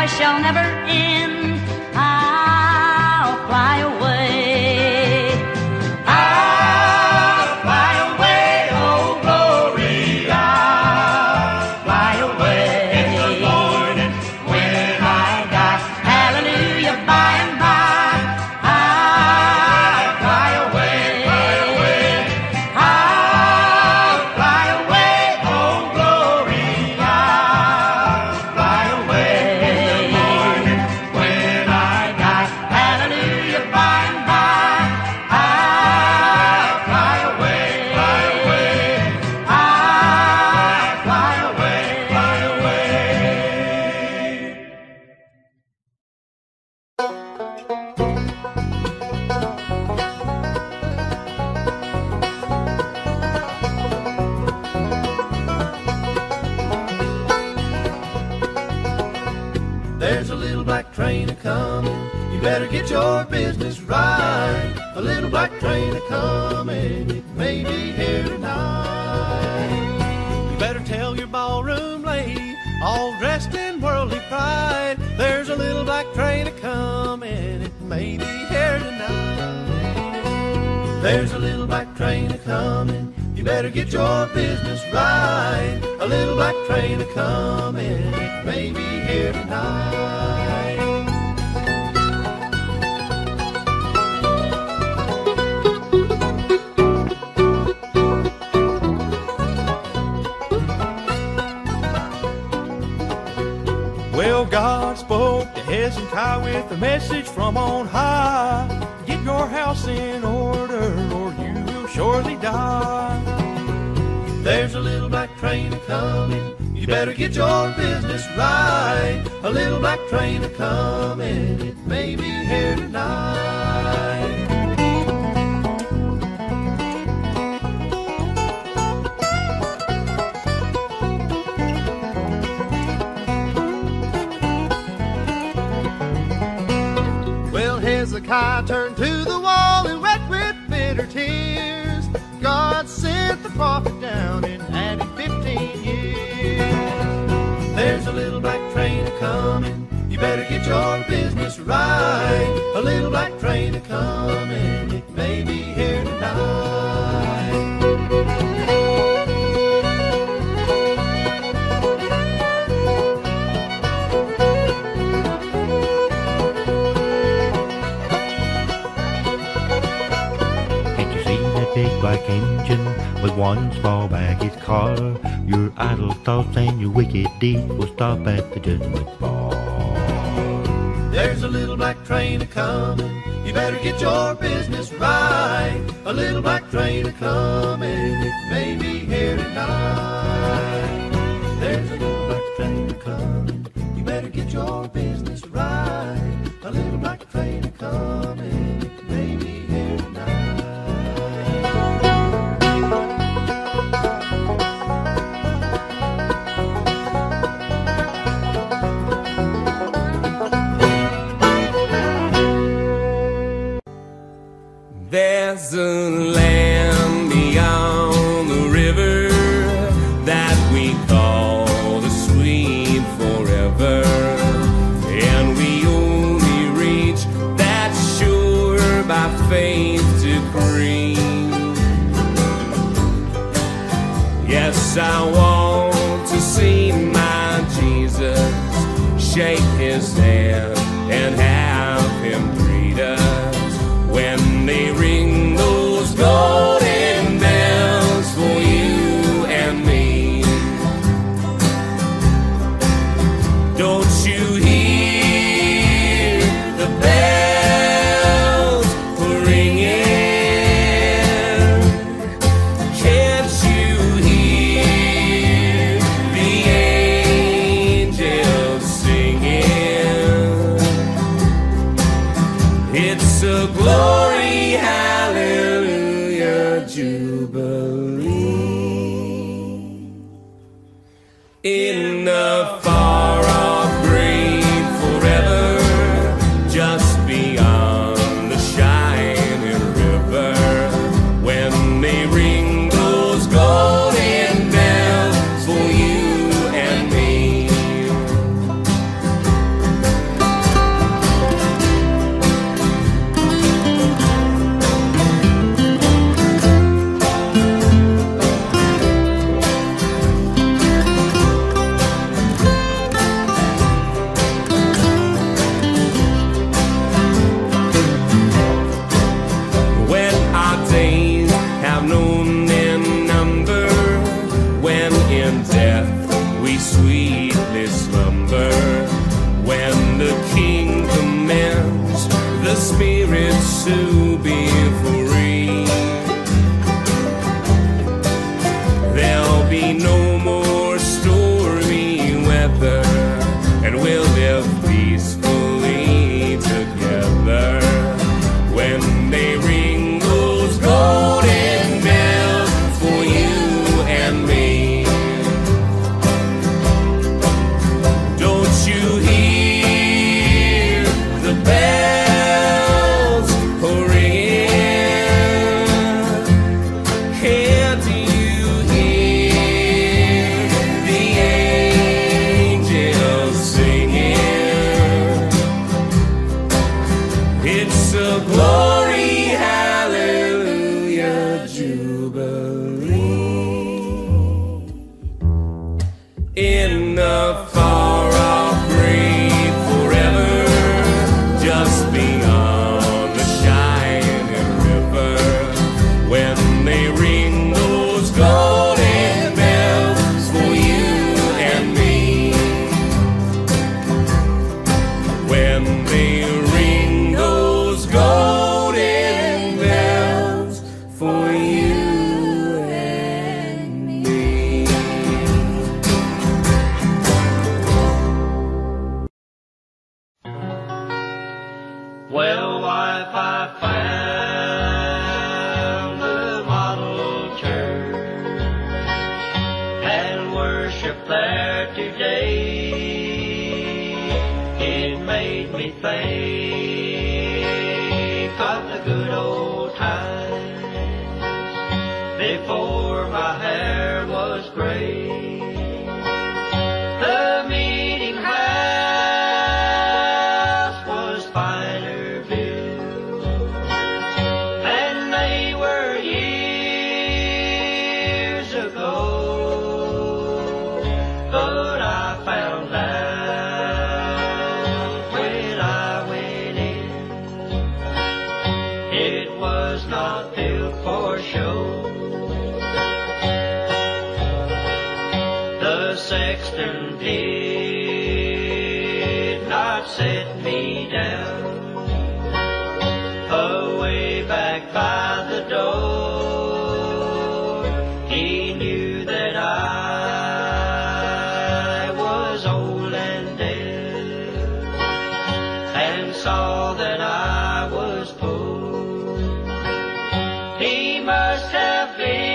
shall never end. I'll fly away. I'll fly away, oh glory, I'll fly away. In the morning when I die, hallelujah, by and by, I'll fly away. I'll fly away, oh glory, I'll fly away. In the morning when I die, hallelujah, by and by, I'll fly away. I'll fly away. There's a little black train a-comin', you better get your business right. A little black train a-comin', it may be here tonight. You better tell your ballroom lady, all dressed in worldly pride, there's a little black train a-comin', it may be here tonight. There's a little black train a-comin', you better get your business right. A little black train a-comin', it may be here tonight. Well, God spoke to Hezekiah with a message from on high. Get your house in order or you will surely die. There's a little black train a-comin', you better get your business right. A little black train a-comin', it may be here tonight. Well, Hezekiah turned to the wall and wept with bitter tears. God sent the prophet down and added 15 years. There's a little black train a-comin', you better get your business right. A little black train a-comin', it may be here tonight. Can't you see that big black engine with one small baggage car? Your idle thoughts and your wicked deeds will stop at the judgment bar. There's a little black train a-comin', you better get your business right. A little black train a-comin', it may be here tonight. There's a little black train a-comin', you better get your business right. A little black train a-comin', it may be here tonight. There's a land beyond the river that we call the sweet forever, and we only reach that shore by faith decree. Yes, I want to see my Jesus, shake his hand and have him greet us when they ring those golden bells for you and me. Don't you hear the bells ringing? Can't you hear the angels singing? It's a glory, hallelujah, jubilee. In the far-off great forever, just beyond the shining river, when they ring those golden bells for you and me. sweetly slumber. When the King commands the spirits to be free, there'll be no more stormy weather, and we'll live peacefully together. When they ring those golden bells for you and me, don't you hear the bells ringing? Can't you hear the angels singing? It's a glory, hallelujah, jubilee in the far-off grave forever, just beyond the shining river. When they ring those golden bells for you and me, when they ring those golden bells for you and me. Well, wife, I found the model church and worship there today. It made me think of the good old times before my hair was gray. The meeting house was finer built, and they were years ago. But I found out when I went in, it was not built for show. The sexton did not set me down away back by the door. He knew that I was old and dead, and saw that I was poor. He must have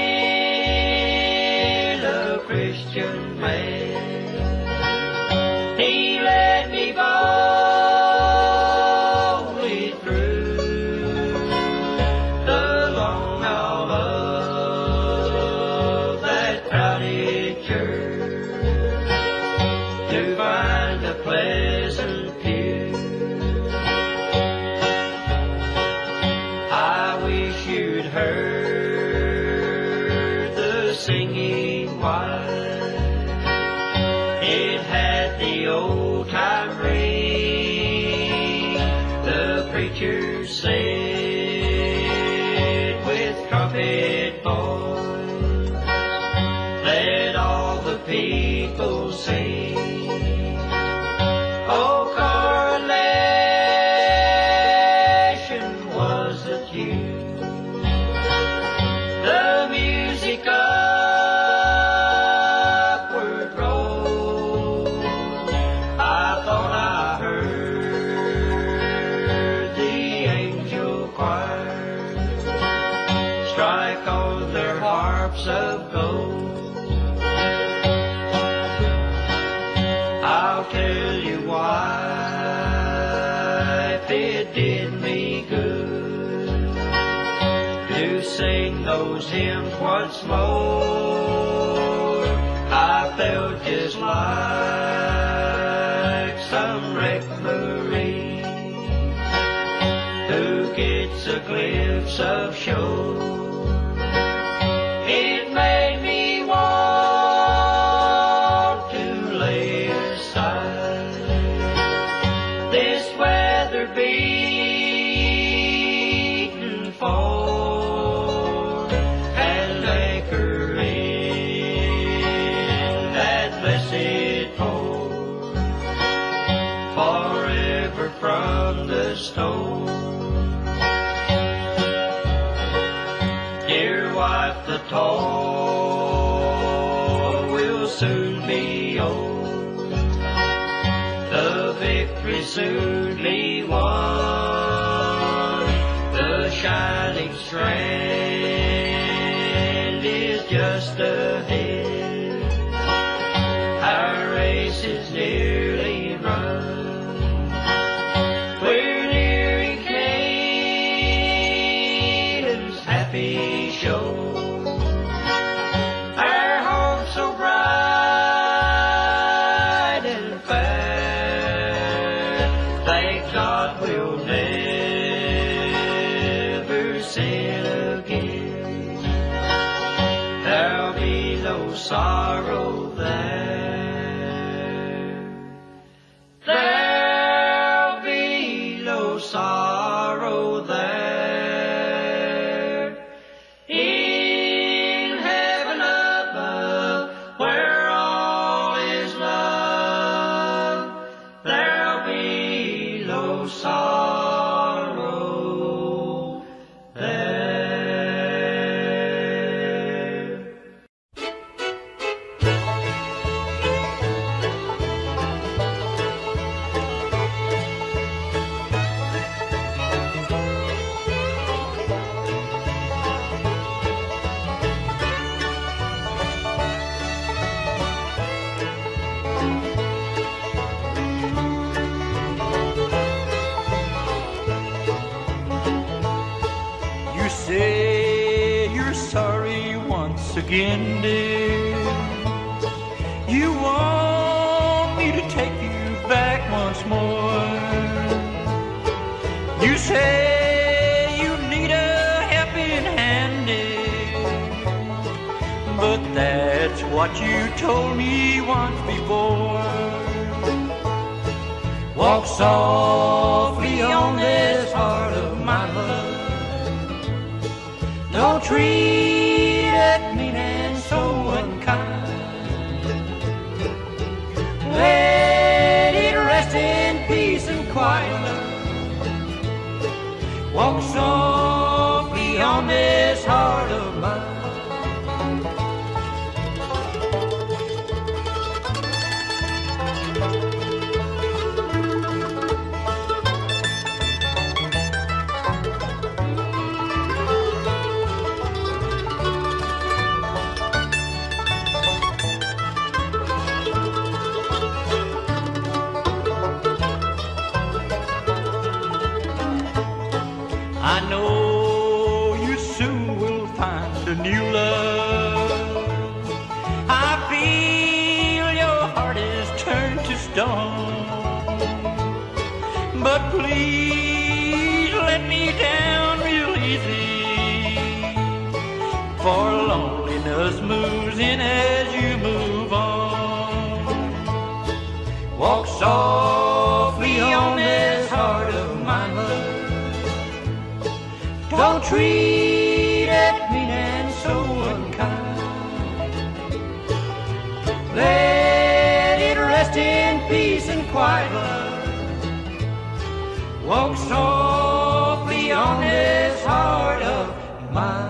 been a Christian man. He led me boldly through the long aisle of that crowded church to find a pleasant pew. I wish you'd heard the singing choir. It had the old time ring. The preacher said with trumpet voice, let all the people sing. Oh, coronation was the tune, the music upward roll. I thought I heard the angel choir strike on their harps of gold. I'll tell you why it did me good to sing those hymns once more. I felt just like some wrecked Marine who gets a glimpse of shore. It made me want to lay aside this weather-beaten form and anchor in that blessed stove. Dear wife, the toil will soon be o'er. The victory soon be won. The shining strand is just ahead. Our race is nearly run. We're nearing Canaan's happy shore. Our hope so bright and fair. Thank God we'll never sin again. There'll be no sorrow there. There'll be no sorrow there. In heaven above, where all is love, there'll be no sorrow there. You say you're sorry once again, dear. You want me to take you back once more. You say you need a helping hand, dear. But that's what you told me once before. Walk softly on this heart of my love. Don't treat it mean and so unkind. Let it rest in peace and quiet love. Walk softly on this heart of mine. I know you soon will find a new love. I feel your heart is turned to stone. But please let me down real easy, for loneliness moves in as you move on. Walk softly on this heart of my love. Don't treat it mean and so unkind. Let it rest in peace and quiet love. Walk softly on this heart of mine.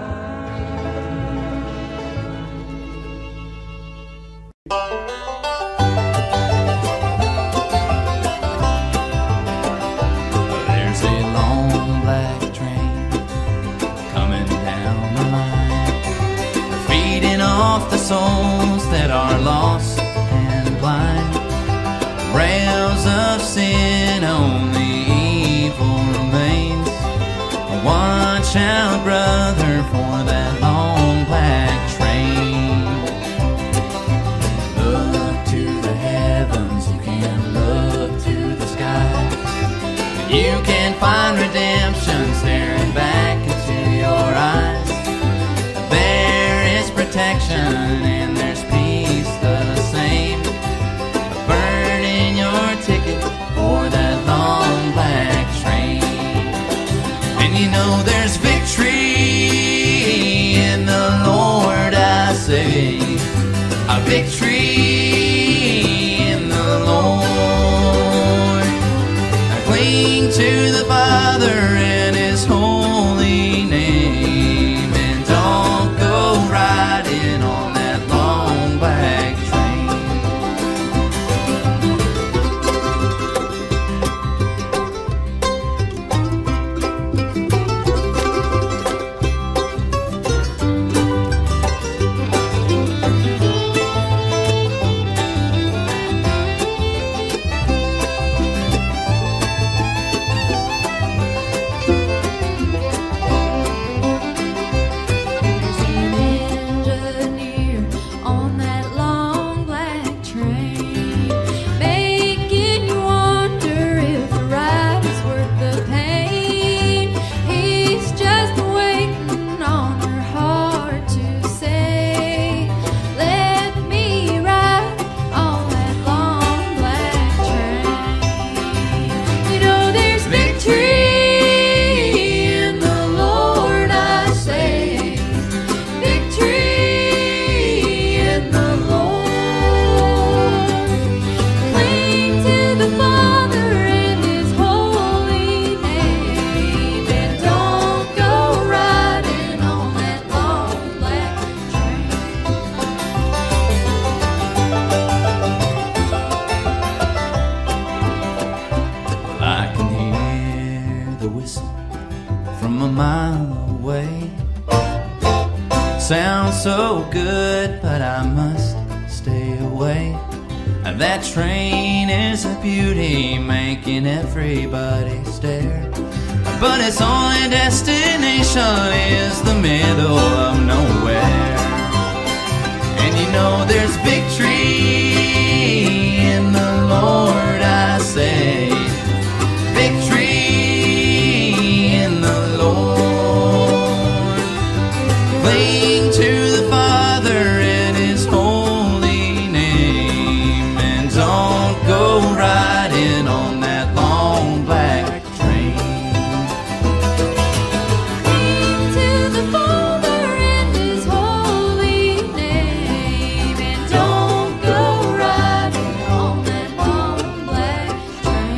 There's a long black train coming down the line, feeding off the souls that are lost and blind. Rails of sin, only evil remains. Watch out, brother, for that long black train. Look to the heavens, you can look to the sky. You can find redemption staring back into your eyes. There is protection and there's peace the same. Burn in your ticket for that long black train. And you know there's victory in the Lord, I say. A victory in the Lord. I cling to so good, but I must stay away. That train is a beauty, making everybody stare. But its only destination is the middle of nowhere. And you know there's victory in the Lord, I say. Victory in the Lord. Cling to the Father in His holy name, and don't go riding on that long black train. Cling to the Father in His holy name, and don't go riding on that long black train.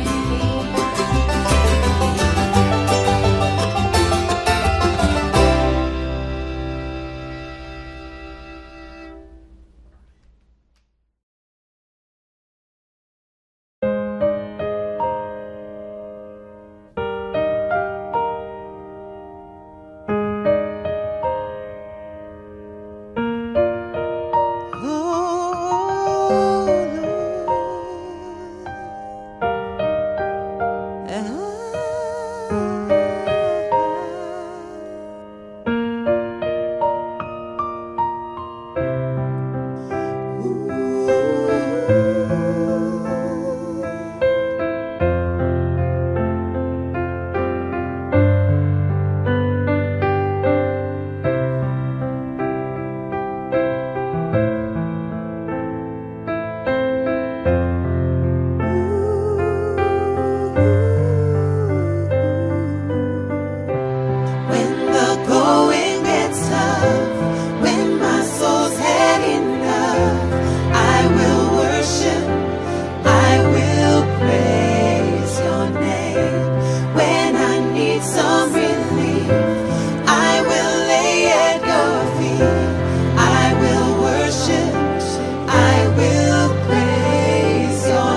When the going gets tough, when my soul's had enough, I will worship, I will praise your name. When I need some relief, I will lay at your feet. I will worship, I will praise your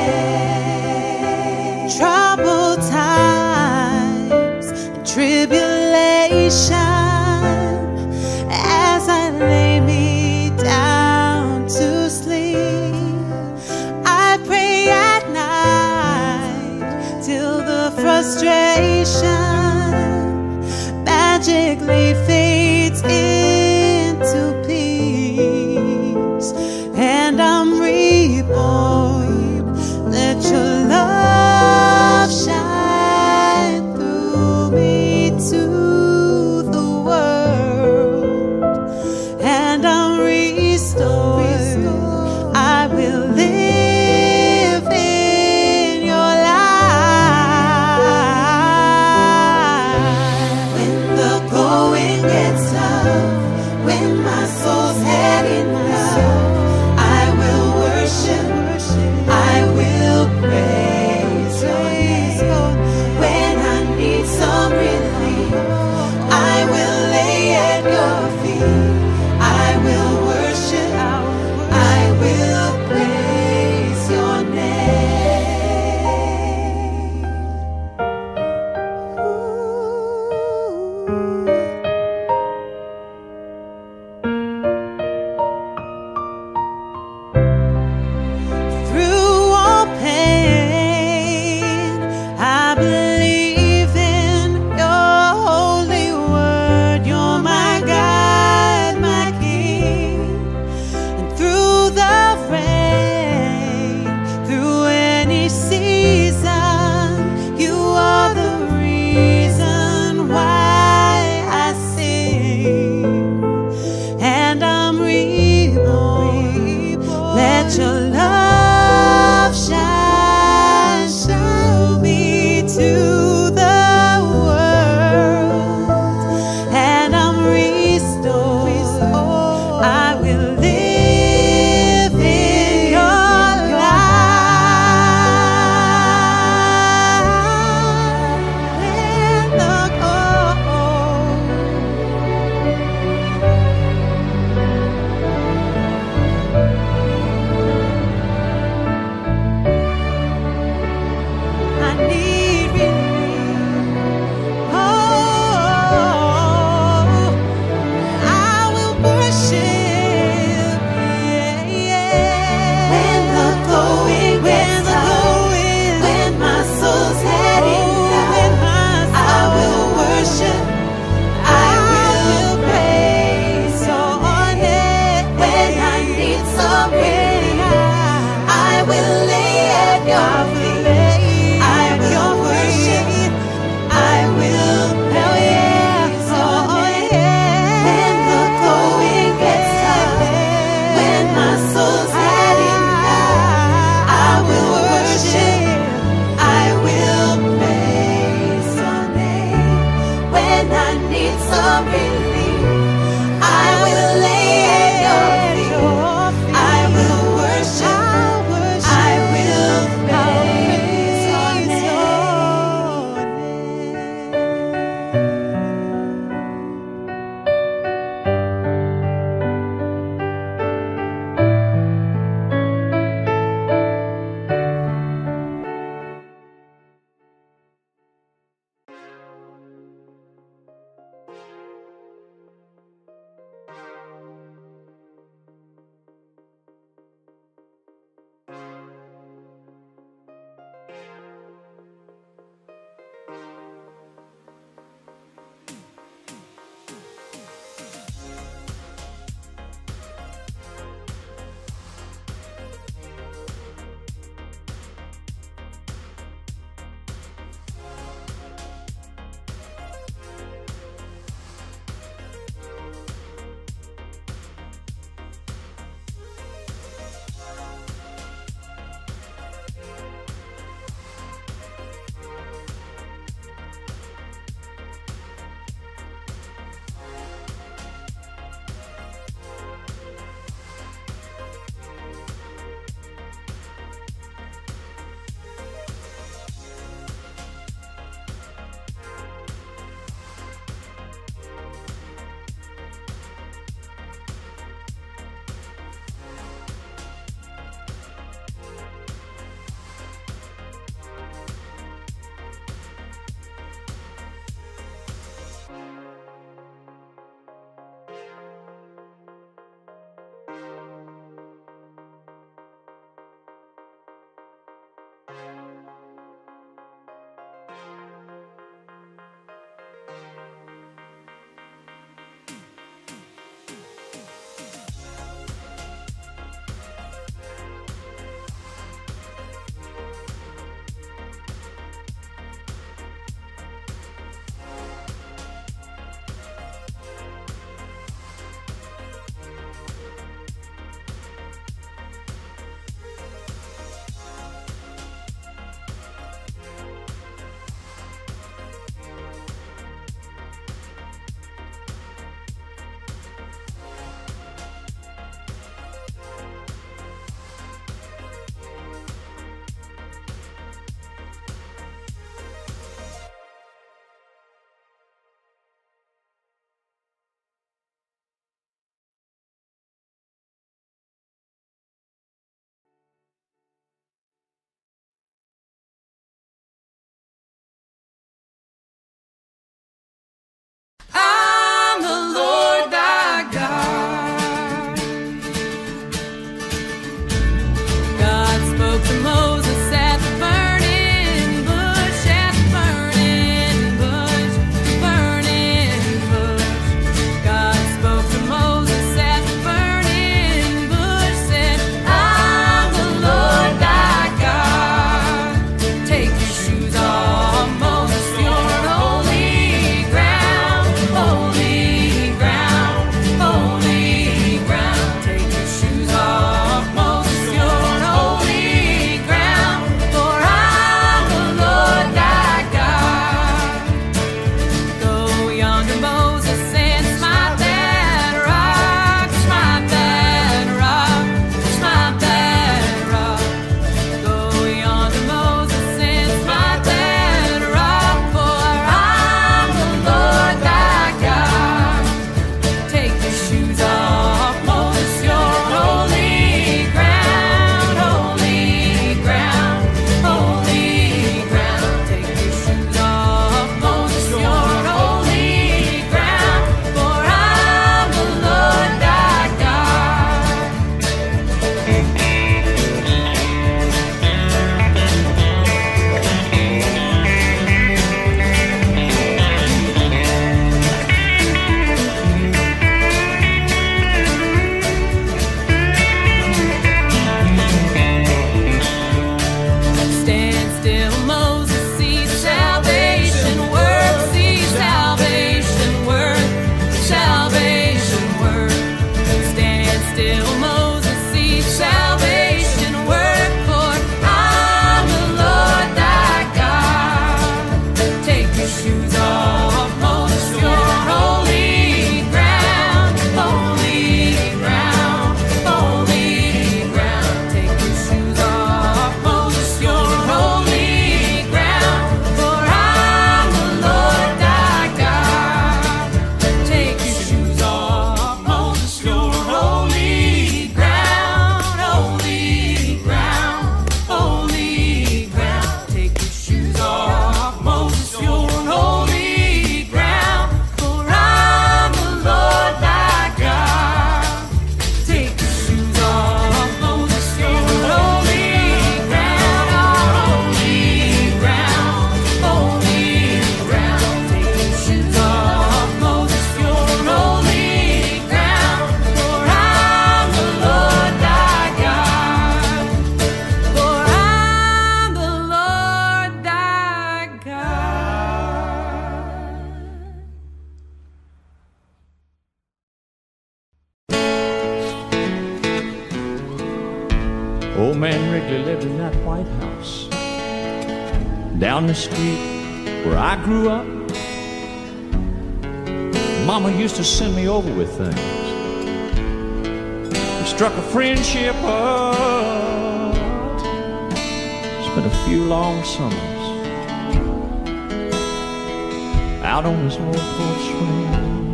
name. Troubled times and tribulation, as I lay me down to sleep, I pray at night till the frustration magically fades into peace, and I'm reborn. Let your love shine through me to the world, and I'm restored. I will live in your light. When the going gets tough, when my soul's had enough, I will worship, I will praise your name. When I need some relief, I will lay at your feet. I will worship, I will praise your name. Through all pain, I believe in your holy word. You're my God, my King. And through the rain, through any season, you are the reason why I sing. And I'm reborn. Let your love shine through me to the world, and I'm restored. I will live in your light. When the going Old man Wrigley lived in that White House down the street where I grew up. Mama used to send me over with things. We struck a friendship up, spent a few long summers out on this old porch swing.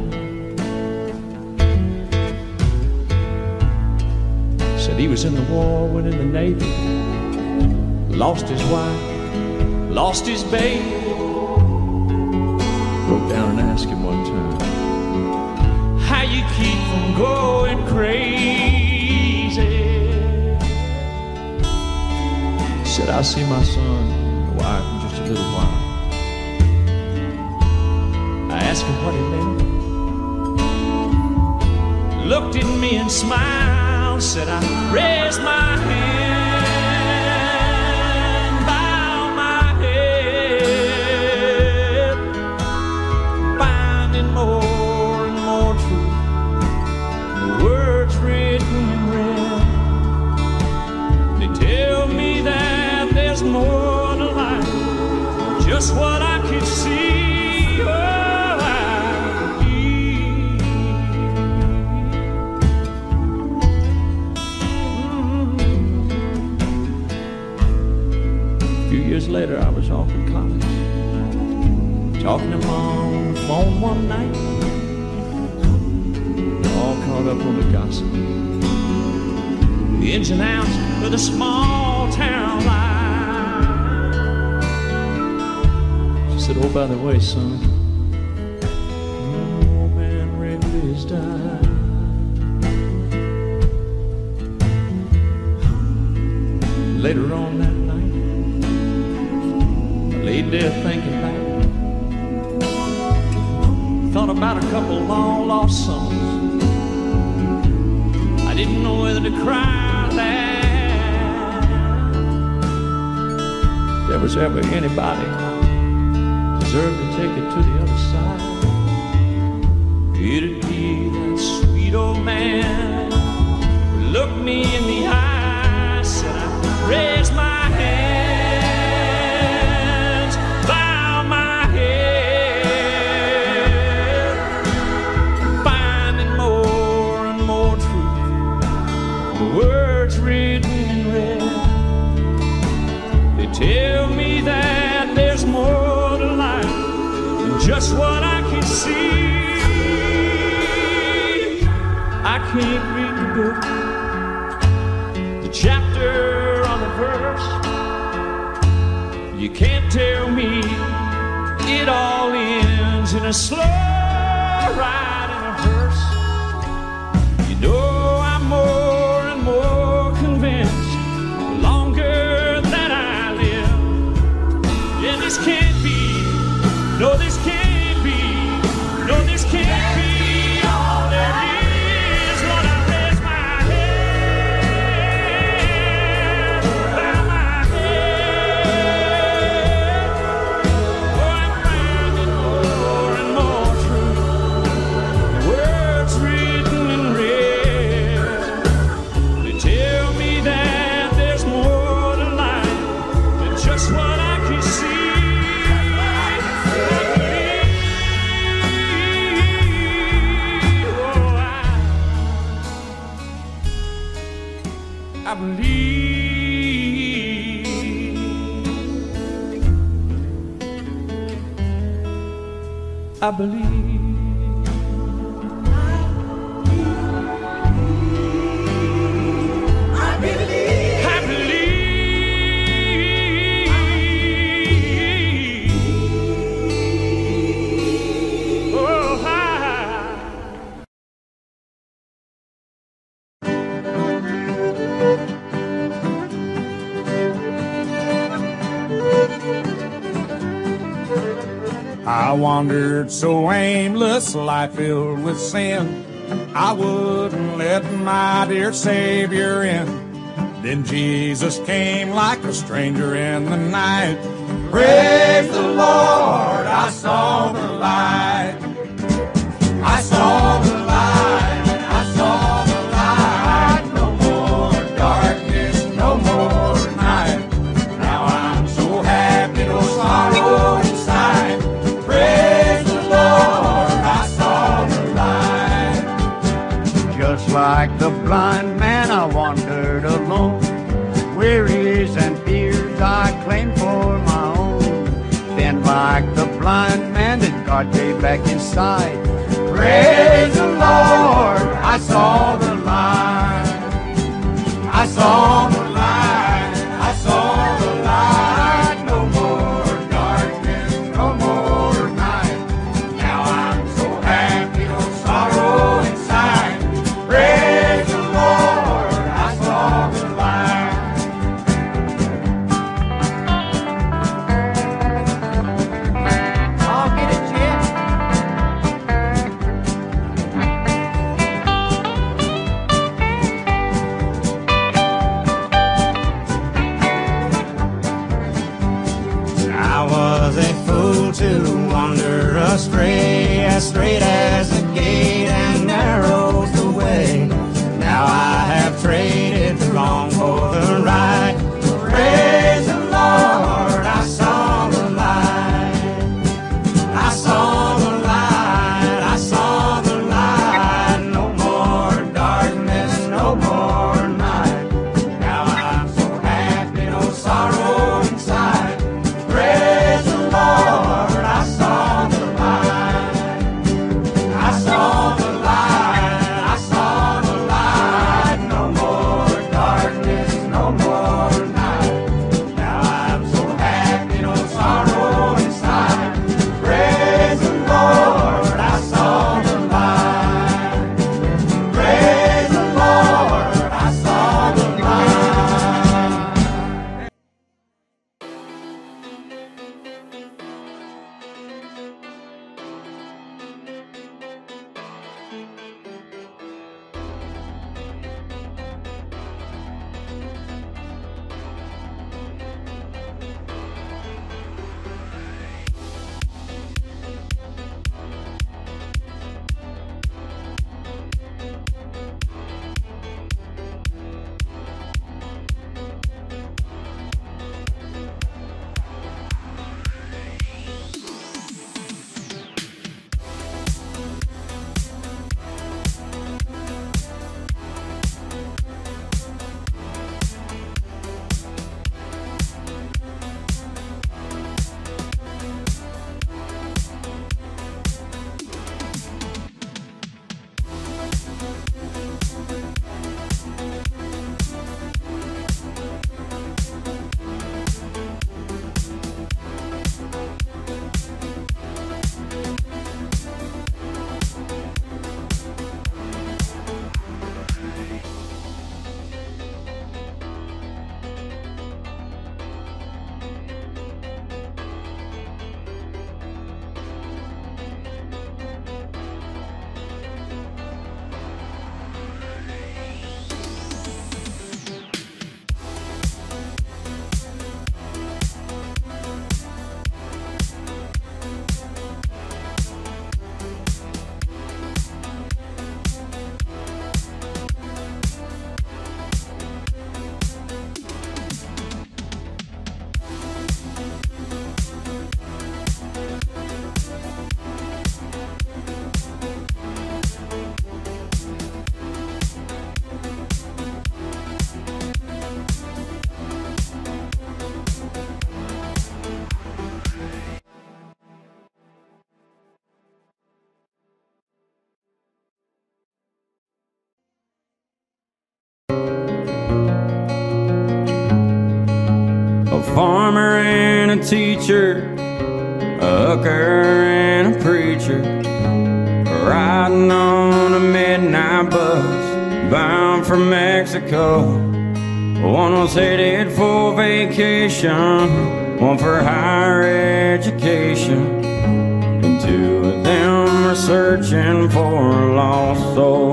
Said he was in the war, went in the Navy, lost his wife, lost his baby. Broke down and asked him one time, how you keep from going crazy? Said, I'll see my son and wife in just a little while. I asked him what he meant. Looked at me and smiled, said, I raised my hand, bow my head, finding more and more truth, the words written in red. They tell me that there's more to life, just what I could see. Years later, I was off at college, talking to Mom on the phone one night, all caught up on the gossip, the ins and outs of the small town life. She said, oh, by the way, son, old man Wrigley's died. Later on that night, laid there thinking back, thought about a couple long lost summers. I didn't know whether to cry or laugh. If there was ever anybody deserved to take it to the other side, it'd be that sweet old man who looked me in the eye, said, I raised my words written in red. They tell me that there's more to life than just what I can see. I can't read the book, the chapter or the verse. You can't tell me it all ends in a slow ride in a hearse. You know I'm more and more convinced the longer that I live. Yeah, this can't be, no, this can't be, no, this can't be all there is. Lord, I raise my head, bow my head. Oh, I'm finding more and more truth, the words written in red. They tell me that there's more to life than just what I can see. I believe, I believe. I wandered so aimless, life filled with sin, I wouldn't let my dear Savior in. Then Jesus came like a stranger in the night. Praise the Lord, I saw the light. I saw the light, I saw the light. No more darkness, no get back inside. Praise the Lord, I saw the light. I saw the light, I saw the light. No more darkness, no more night. Now I'm so happy, no sorrow inside. Praise the Lord, I saw the light. I'll get it, Jim. I was a fool to wander astray, as straight as the gate and narrow's the way. Now I have traded the wrong for the right. Praise the Lord, I saw the light. I saw the light, I saw the light. No more darkness, no more night. Now I'm so happy, no sorrow inside. Praise the Lord, I saw the light. I saw the light, I saw the light. No more darkness, no more night. Now I'm so happy, no sorrow inside. Praise the Lord, I saw the light. Praise the Lord, I saw the light. A farmer and a teacher, a hooker and a preacher, riding on a midnight bus bound for Mexico. One was headed for vacation, one for higher education, and two of them were searching for a lost soul.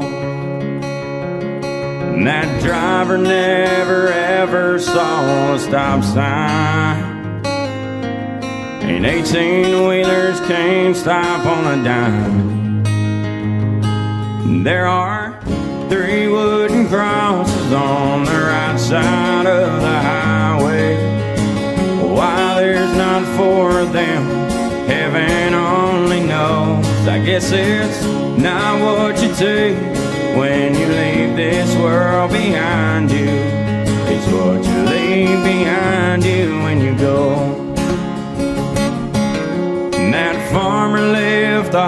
And that driver never ever saw a stop sign, and 18-wheelers can't stop on a dime. There are 3 wooden crosses on the right side of the highway. Why there's not 4 of them, heaven only knows. I guess it's not what you take when you leave this world behind you. It's what you leave behind you when you go. And that farmer left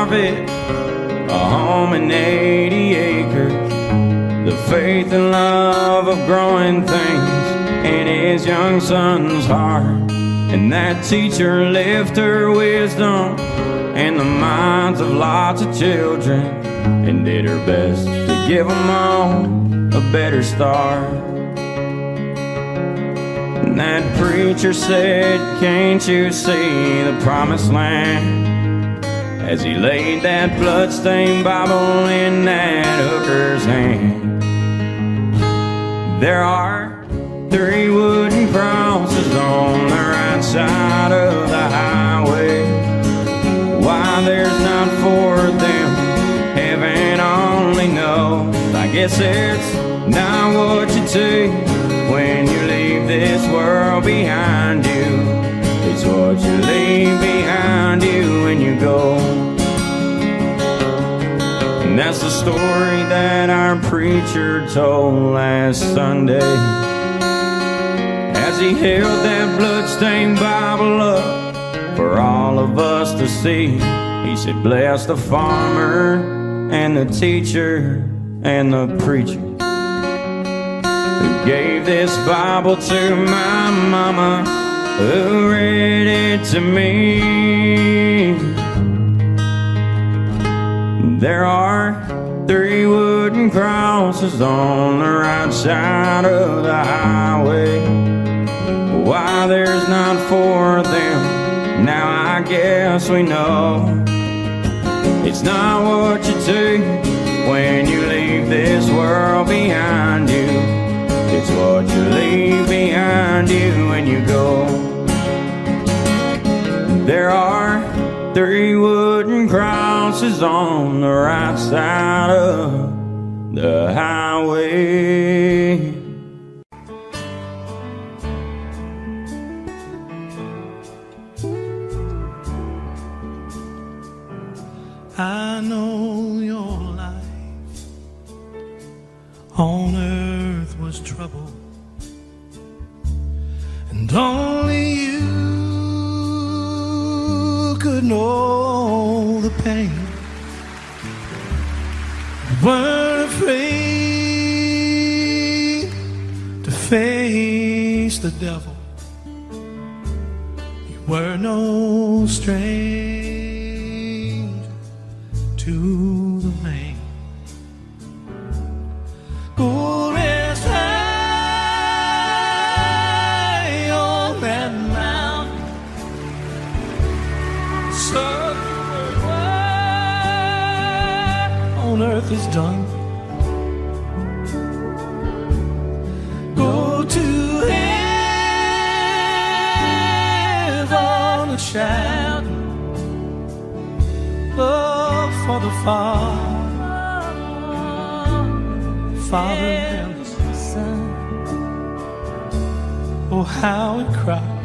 harvest, a home and 80 acres, the faith and love of growing things in his young son's heart. And that teacher lived her wisdom in the minds of lots of children and did her best to give them all a better start. And that preacher said, "Can't you see the promised land?" as he laid that bloodstained Bible in that hooker's hand. There are 3 wooden crosses on the right side of the highway. Why there's not 4 of them, heaven only knows. I guess it's not what you take when you leave this world behind you. It's what you leave behind you when you go. And that's the story that our preacher told last Sunday as he held that bloodstained Bible up for all of us to see. He said, "Bless the farmer and the teacher and the preacher who gave this Bible to my mama, who read it to me." There are 3 wooden crosses on the right side of the highway. Why there's not 4 of them, now I guess we know. It's not what you do when you leave this world behind you. It's what you leave behind you when you go. There are 3 wooden crosses on the right side of the highway. I know your life on earth was trouble, and only you could know the pain. You weren't afraid to face the devil. You were no stranger to the rain. Go rest high on that mountain, sun on earth is done. Go to heaven and shout love for the Father and the Son. Oh, how it cried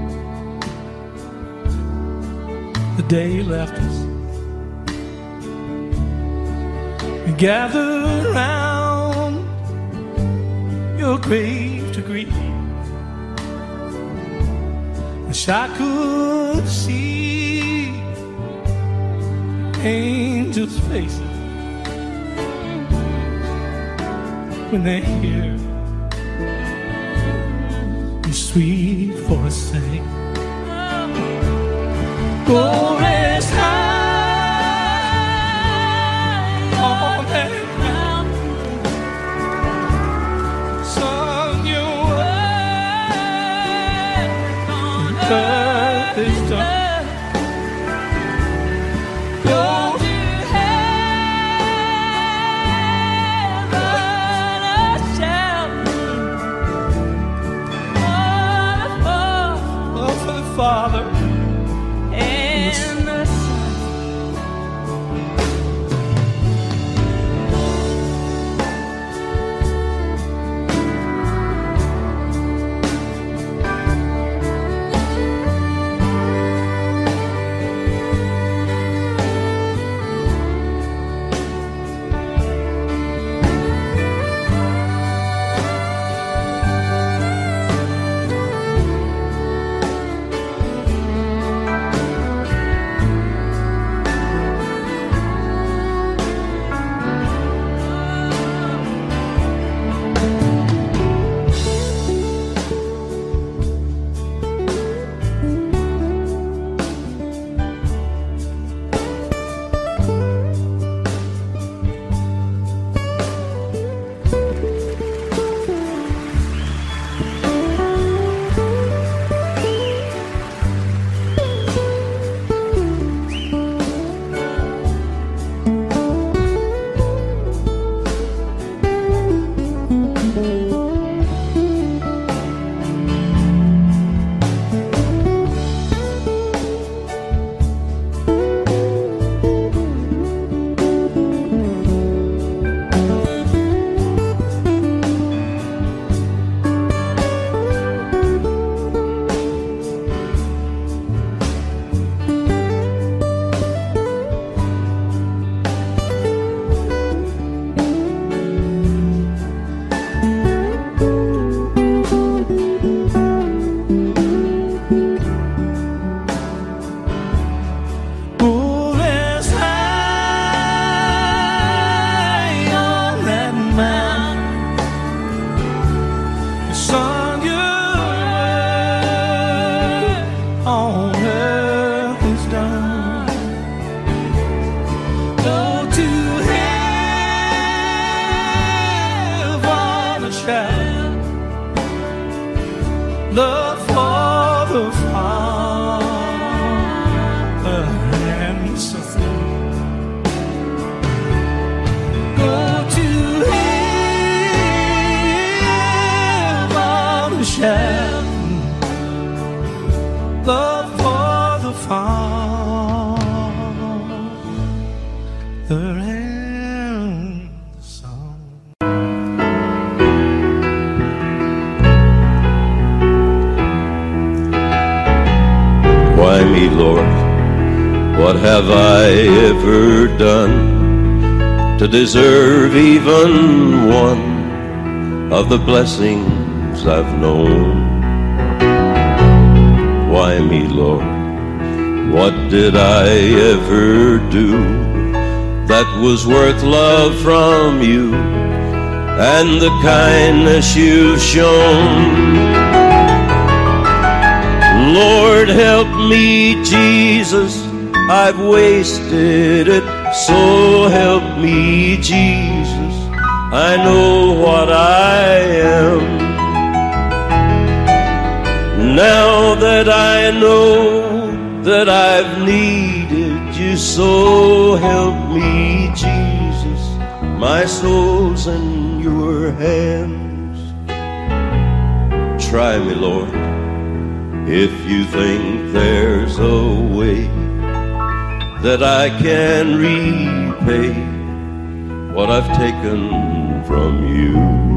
the day He left us. We gathered round your grave to grieve. Wish I could see angels' faces when they hear your sweet voice sing. Go rest high on that mountain, son, your work on earth is done. Go to heaven a shouting, love for the Father and the Son. love for the Father and Son. Go to heaven, shout love for the Father and the Son. Why me, Lord? What have I ever done to deserve even one of the blessings I've known? Why me, Lord? What did I ever do that was worth love from you and the kindness you've shown? Lord, help me, Jesus, I've wasted it, so help me, Jesus, I know what I am. Now that I know that I've needed you, so help me, Jesus, my soul's in your hands. Try me, Lord, if you think there's a way that I can repay what I've taken from you.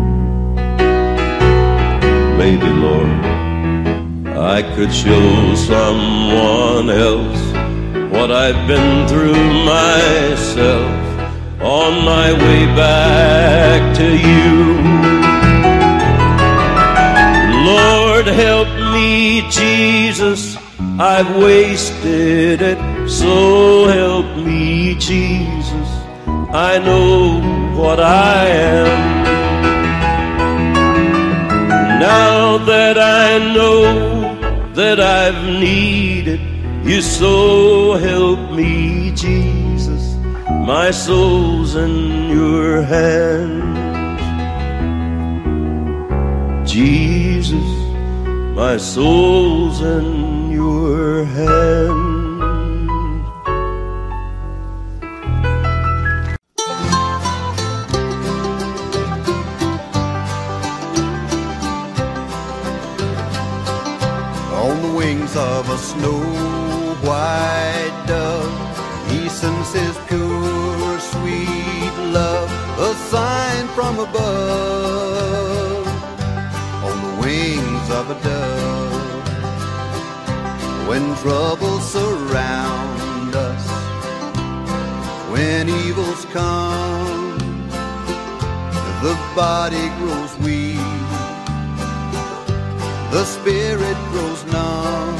Maybe, Lord, I could show someone else what I've been through myself on my way back to you. Lord, help me, Jesus, I've wasted it, so help me, Jesus, I know what I am. Now that I know that I've needed you, so help me, Jesus, my soul's in your hands. Jesus, my soul's in your hands. On the wings of a snow-white dove, he sends his pure, sweet love, a sign from above. On the wings of a dove, when troubles surround us, when evils come, the body grows weak, the spirit grows numb.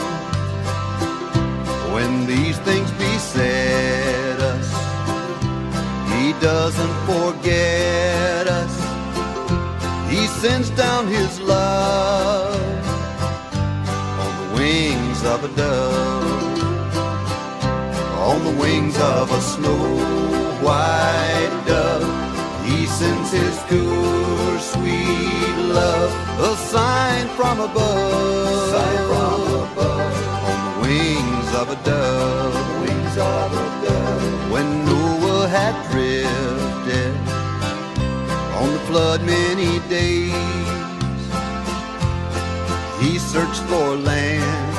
When these things beset us, he doesn't forget us. He sends down his love on the wings of a dove, on the wings of a snow-white dove. He sends his pure, sweet love, a sign from above, on the wings of a dove, wings of a dove. When Noah had drifted on the flood many days, he searched for land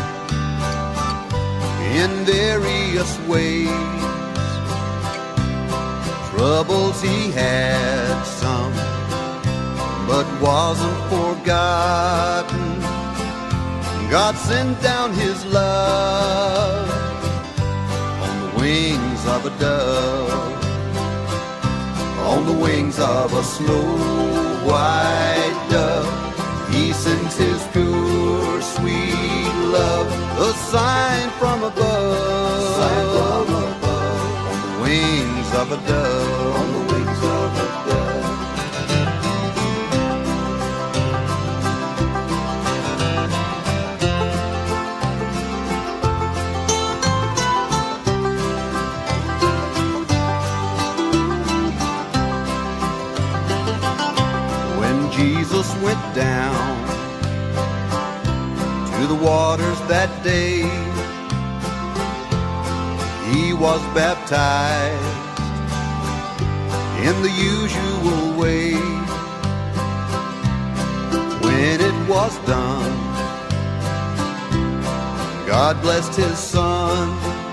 in various ways. Troubles he had some, but wasn't forgotten. God sent down his love on the wings of a dove, on the wings of a snow-white dove. He sends his pure, sweet love, a sign from above, on the wings of a dove, on the wings of a dove. When Jesus went down to the waters that day. He was baptized in the usual way. When it was done, God blessed his son.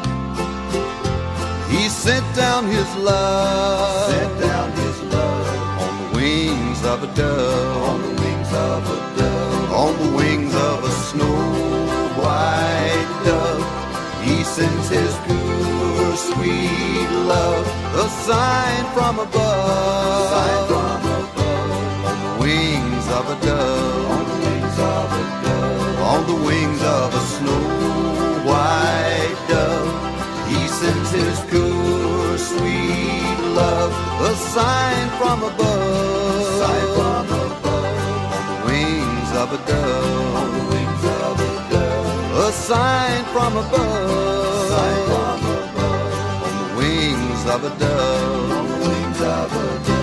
He sent down his love, on the wings of a dove, on the wings of a dove, on the wings of a snow white dove. He sends his pure, sweet love, a sign from above, on the wings of a dove, on the wings of a dove, on the wings of a snow white dove. He sends his pure, sweet love, a sign from above, on the wings of a dove, on the wings of a dove, a sign from above, on the wings of a dove, on the wings of a dove.